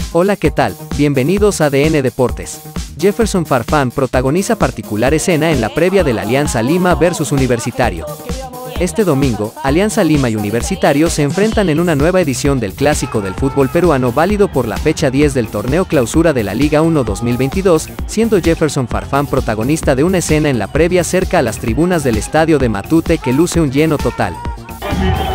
Hola, ¿qué tal? Bienvenidos a ADN Deportes. Jefferson Farfán protagoniza particular escena en la previa del Alianza Lima versus Universitario. Este domingo, Alianza Lima y Universitario se enfrentan en una nueva edición del Clásico del fútbol peruano válido por la fecha 10 del torneo clausura de la Liga 1 2022, siendo Jefferson Farfán protagonista de una escena en la previa cerca a las tribunas del estadio de Matute que luce un lleno total.